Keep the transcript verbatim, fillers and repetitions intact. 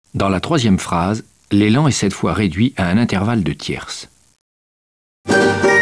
Dans la troisième phrase, l'élan est cette fois réduit à un intervalle de tierces.